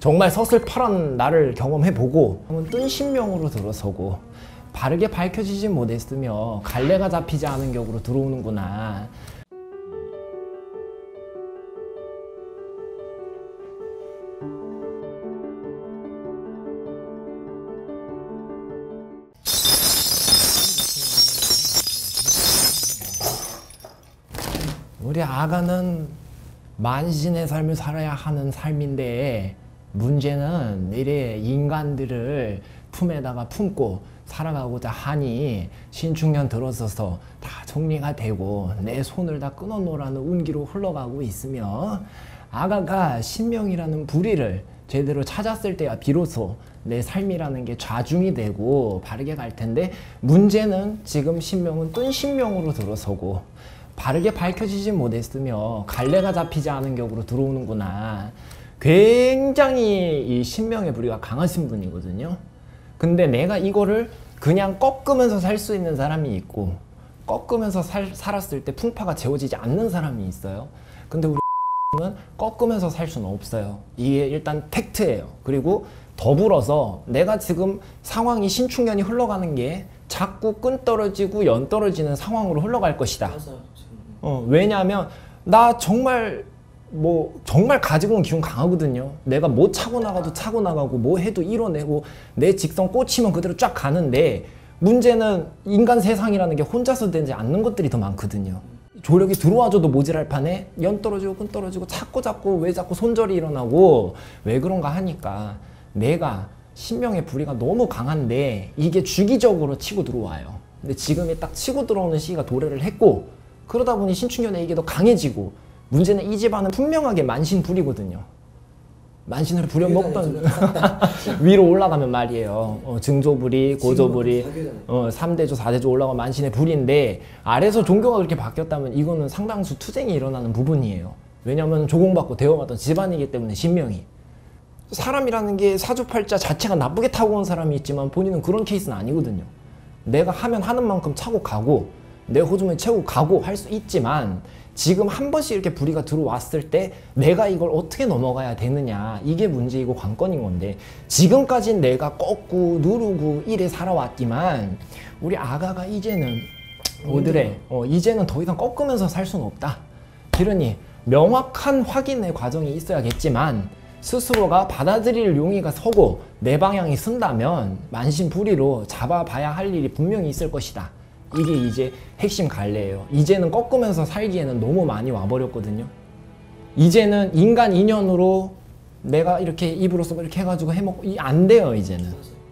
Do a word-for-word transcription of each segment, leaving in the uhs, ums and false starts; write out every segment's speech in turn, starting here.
정말 서슬퍼런 나를 경험해보고 한번 뜬 신명으로 들어서고 바르게 밝혀지지 못했으며 갈래가 잡히지 않은 격으로 들어오는구나. 우리 아가는 만신의 삶을 살아야 하는 삶인데 문제는 이래 인간들을 품에다가 품고 살아가고자 하니 신축년 들어서서 다 정리가 되고 내 손을 다 끊어놓으라는 운기로 흘러가고 있으며 아가가 신명이라는 부리를 제대로 찾았을 때야 비로소 내 삶이라는 게 좌중이 되고 바르게 갈 텐데 문제는 지금 신명은 뜬 신명으로 들어서고 바르게 밝혀지지 못했으며 갈래가 잡히지 않은 격으로 들어오는구나. 굉장히 이 신명의 부리가 강하신 분이거든요. 근데 내가 이거를 그냥 꺾으면서 살 수 있는 사람이 있고 꺾으면서 살, 살았을 때 풍파가 재워지지 않는 사람이 있어요. 근데 우리 는 꺾으면서 살 수는 없어요. 이게 일단 팩트예요. 그리고 더불어서 내가 지금 상황이 신축년이 흘러가는 게 자꾸 끈 떨어지고 연 떨어지는 상황으로 흘러갈 것이다. 어, 왜냐하면 나 정말 뭐 정말 가지고 온 기운 강하거든요. 내가 뭐 차고 나가도 차고 나가고 뭐 해도 이뤄내고 내 직성 꽂히면 그대로 쫙 가는데 문제는 인간 세상이라는 게 혼자서 되지 않는 것들이 더 많거든요. 조력이 들어와줘도 모자랄 판에 연 떨어지고 끈 떨어지고 자꾸 자꾸 왜 자꾸 손절이 일어나고 왜 그런가 하니까 내가 신명의 부리가 너무 강한데 이게 주기적으로 치고 들어와요. 근데 지금이 딱 치고 들어오는 시기가 도래를 했고 그러다 보니 신축년에 이게 더 강해지고 문제는 이 집안은 분명하게 만신불이거든요. 만신을 부려먹던 위로 올라가면 말이에요. 어, 증조불이, 고조불이, 어, 삼대조, 사대조 올라가면 만신의 불인데 아래서 종교가 그렇게 바뀌었다면 이거는 상당수 투쟁이 일어나는 부분이에요. 왜냐하면 조공받고 대우받던 집안이기 때문에 신명이. 사람이라는 게 사주팔자 자체가 나쁘게 타고 온 사람이 있지만 본인은 그런 케이스는 아니거든요. 내가 하면 하는 만큼 차고 가고 내 호주머니 채우고 가고 할 수 있지만 지금 한 번씩 이렇게 불이가 들어왔을 때 내가 이걸 어떻게 넘어가야 되느냐 이게 문제이고 관건인 건데 지금까지는 내가 꺾고 누르고 이래 살아왔지만 우리 아가가 이제는 오드래 어, 이제는 더 이상 꺾으면서 살 수는 없다. 그러니 명확한 확인의 과정이 있어야겠지만 스스로가 받아들일 용의가 서고 내 방향이 쓴다면 만신불이로 잡아봐야 할 일이 분명히 있을 것이다. 이게 이제 핵심 갈래예요. 이제는 꺾으면서 살기에는 너무 많이 와버렸거든요. 이제는 인간 인연으로 내가 이렇게 입으로써 이렇게 해가지고 해먹고 이 안 돼요. 이제는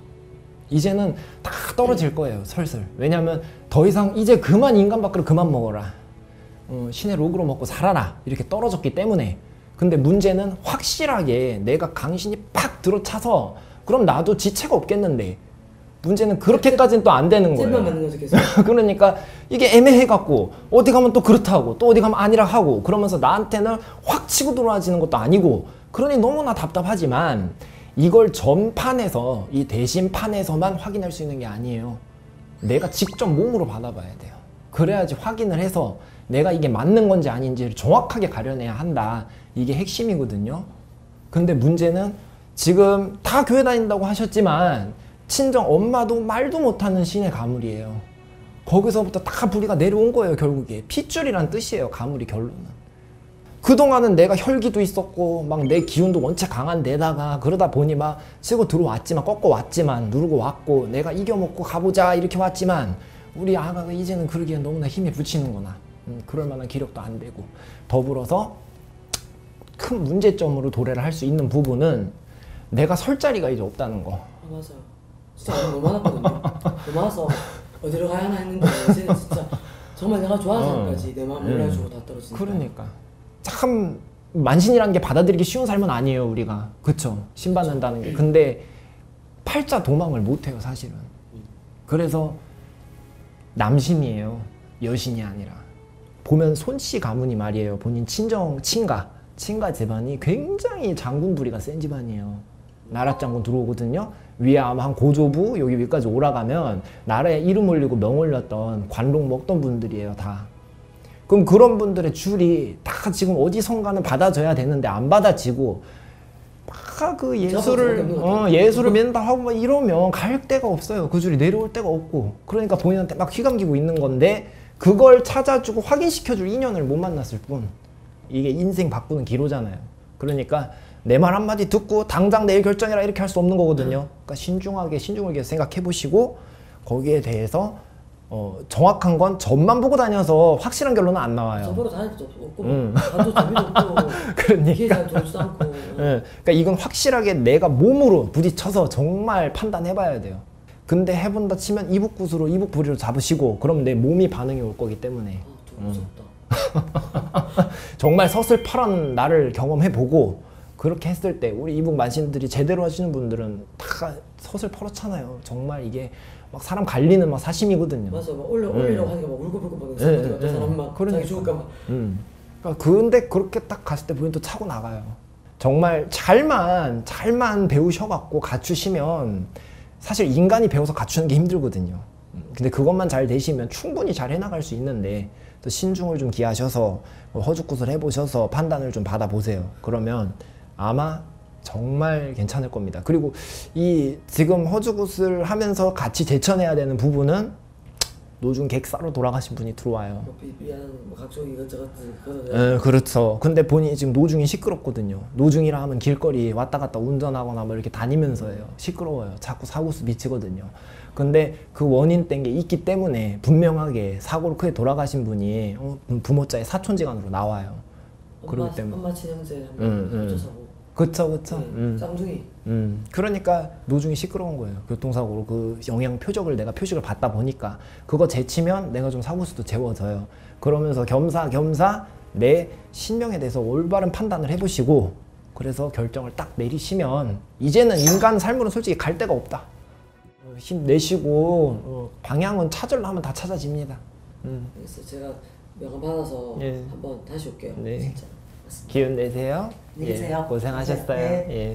이제는 다 떨어질 거예요. 슬슬. 왜냐면 더 이상 이제 그만 인간 밖으로 그만 먹어라. 어, 신의 록으로 먹고 살아라. 이렇게 떨어졌기 때문에. 근데 문제는 확실하게 내가 강신이 팍 들어차서 그럼 나도 지체가 없겠는데 문제는 그렇게까지는 또 안 되는 거예요. 맞는 거죠, 계속. 그러니까 이게 애매해갖고 어디 가면 또 그렇다고 또 어디 가면 아니라 하고 그러면서 나한테는 확 치고 들어와지는 것도 아니고 그러니 너무나 답답하지만 이걸 전판에서 이 대신판에서만 확인할 수 있는 게 아니에요. 내가 직접 몸으로 받아봐야 돼요. 그래야지 확인을 해서 내가 이게 맞는 건지 아닌지를 정확하게 가려내야 한다. 이게 핵심이거든요. 근데 문제는 지금 다 교회 다닌다고 하셨지만 친정 엄마도 말도 못하는 신의 가물이에요. 거기서부터 다 불이가 내려온 거예요. 결국에 핏줄이란 뜻이에요. 가물이 결론은. 그동안은 내가 혈기도 있었고 막 내 기운도 원체 강한 데다가 그러다 보니 막 치고 들어왔지만 꺾어 왔지만 누르고 왔고 내가 이겨먹고 가보자 이렇게 왔지만 우리 아가가 이제는 그러기엔 너무나 힘이 붙이는구나. 음, 그럴 만한 기력도 안 되고 더불어서 큰 문제점으로 도래를 할 수 있는 부분은 내가 설 자리가 이제 없다는 거. 아, 맞아요. 진짜 너무 많았거든요. 너무 많아서 어디로 가야 하나 했는데 이제는 진짜 정말 내가 좋아하는 사람까지 내 마음 몰라주고 다 떨어지니까. 그러니까 참 만신이라는 게 받아들이기 쉬운 삶은 아니에요 우리가. 그쵸? 신받는다는 게. 근데 팔자 도망을 못해요 사실은. 그래서 남신이에요. 여신이 아니라. 보면 손씨 가문이 말이에요. 본인 친정 친가 친가 집안이 굉장히 장군부리가 센 집안이에요. 나랏장군 들어오거든요. 위에 아마 한 고조부 여기 위까지 올라가면 나라에 이름 올리고 명 올렸던 관록 먹던 분들이에요 다. 그럼 그런 분들의 줄이 다 지금 어디선가는 받아줘야 되는데 안 받아지고 막 다 그 수밖에 예술을 없는 것 어, 같아요. 예술을 맨날 하고 막 이러면 갈 데가 없어요. 그 줄이 내려올 데가 없고. 그러니까 본인한테 막 휘감기고 있는 건데 그걸 찾아주고 확인시켜줄 인연을 못 만났을 뿐. 이게 인생 바꾸는 기로잖아요. 그러니까 내 말 한마디 듣고 당장 내일 결정해라 이렇게 할 수 없는 거거든요. 그러니까 신중하게 신중을 위해서 생각해 보시고 거기에 대해서 어, 정확한 건 점만 보고 다녀서 확실한 결론은 안 나와요. 저보러 다닐 것도 없고 음. 가도 재미도 없고 그러니까. 기회 잘 돌지도 않고 예, 그러니까 이건 확실하게 내가 몸으로 부딪혀서 정말 판단해봐야 돼요. 근데 해본다 치면 이북굿으로 이북부리로 잡으시고 그럼 내 몸이 반응이 올 거기 때문에 아, 좀 무섭다. 정말 서슬퍼런 나를 경험해보고 그렇게 했을 때 우리 이북 만신들이 제대로 하시는 분들은 다 서슬퍼렇잖아요. 정말 이게 막 사람 갈리는 막 사심이거든요. 맞아, 막 올려 음. 올리려고 하니까 막 울고불고 막 예, 어떤 예, 사람 막 그러니까. 자기 죽을까 봐. 음. 그러니까 근데 그렇게 딱 갔을 때 본인 또 차고 나가요. 정말 잘만 잘만 배우셔갖고 갖추시면 사실 인간이 배워서 갖추는 게 힘들거든요. 음, 근데 그것만 잘 되시면 충분히 잘 해나갈 수 있는데 또 신중을 좀 기하셔서 허죽굿을 해보셔서 판단을 좀 받아보세요. 그러면 아마 정말 괜찮을 겁니다. 그리고 이 지금 허죽굿을 하면서 같이 제쳐내야 되는 부분은 노중 객사로 돌아가신 분이 들어와요. 뭐 비비안 뭐 각종 이것저것 그거는 예, 그렇죠. 근데 본인이 지금 노중이 시끄럽거든요. 노중이라 하면 길거리 왔다 갔다 운전하거나 뭐 이렇게 다니면서예요. 시끄러워요. 자꾸 사고수 미치거든요. 근데 그 원인 된 게 있기 때문에 분명하게 사고로 크게 돌아가신 분이 어, 부모자의 사촌지간으로 나와요. 엄마, 그렇기 때문에. 엄마 친형제 한번 응, 응. 붙여서고 그쵸, 그쵸. 네, 음. 쌍둥이 음, 그러니까 노중이 시끄러운 거예요. 교통사고로 그 영양 표적을 내가 표식을 받다 보니까 그거 제치면 내가 좀 사고수도 재워져요. 그러면서 겸사겸사 내 신명에 대해서 올바른 판단을 해보시고 그래서 결정을 딱 내리시면 이제는 인간 삶으로는 솔직히 갈 데가 없다. 어, 힘내시고 어, 방향은 찾으려면 다 찾아집니다. 음. 그래서 제가 명함 받아서 예. 한번 다시 올게요. 네. 진짜. 기운 내세요. 안녕히 계세요. 예, 고생하셨어요. 네. 예.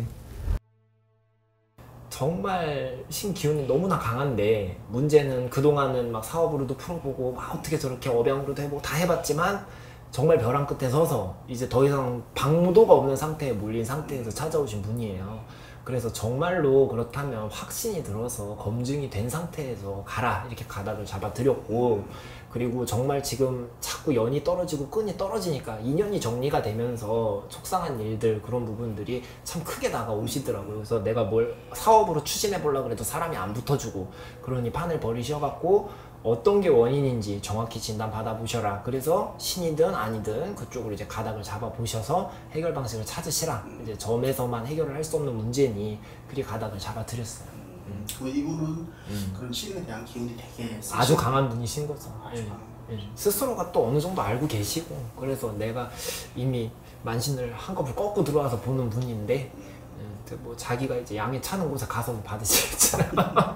정말 신기운이 너무나 강한데 문제는 그동안은 막 사업으로도 풀어보고 막 어떻게 저렇게 업양으로도 해보고 다 해봤지만 정말 벼랑 끝에 서서 이제 더 이상 방도가 없는 상태에 몰린 상태에서 찾아오신 분이에요. 그래서 정말로 그렇다면 확신이 들어서 검증이 된 상태에서 가라 이렇게 가닥을 잡아드렸고 그리고 정말 지금 자꾸 연이 떨어지고 끈이 떨어지니까 인연이 정리가 되면서 속상한 일들 그런 부분들이 참 크게 다가오시더라고요. 그래서 내가 뭘 사업으로 추진해 보려고 해도 사람이 안 붙어주고 그러니 판을 버리셔갖고 어떤 게 원인인지 정확히 진단 받아보셔라. 그래서 신이든 아니든 그쪽으로 이제 가닥을 잡아보셔서 해결 방식을 찾으시라. 이제 점에서만 해결을 할 수 없는 문제니 그리 가닥을 잡아드렸어요. 음, 그 이분은 음. 그런 신에 대한 기운이 되게 아주 강한 분이신 거죠. 아주 예. 강한 예. 스스로가 또 어느 정도 알고 계시고 그래서 내가 이미 만신을 한꺼번에 꺾고 들어와서 보는 분인데 예, 뭐 자기가 이제 양이 차는 곳에 가서 받으시겠잖아요.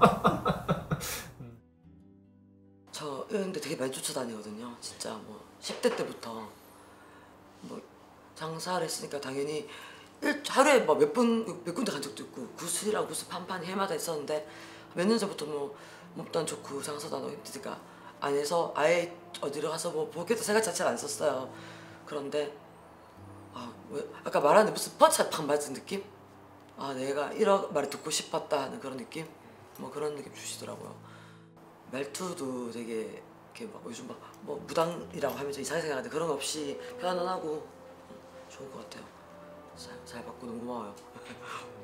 저 근데 되게 많이 쫓아다니거든요. 진짜 뭐 십 대 때부터 뭐 장사를 했으니까 당연히 일, 하루에 뭐 몇 분 몇 군데 간 적도 있고 구슬이랑 구슬 판판 해마다 있었는데 몇 년 전부터 뭐 몸도 안 좋고 장사도 안 하고 힘드니까 안 해서 아예 어디로 가서 뭐 보겠다 생각 자체를 안 썼어요. 그런데 아, 왜, 아까 말하는 무슨 펀치가 팍 맞은 느낌? 아 내가 이런 말을 듣고 싶었다 하는 그런 느낌? 뭐 그런 느낌 주시더라고요. 말투도 되게 이렇게 막 요즘 막 뭐 무당이라고 하면서 이상하게 생각하는데 그런 거 없이 편안하고 좋은 것 같아요. 잘, 잘 받고 너무 고마워요.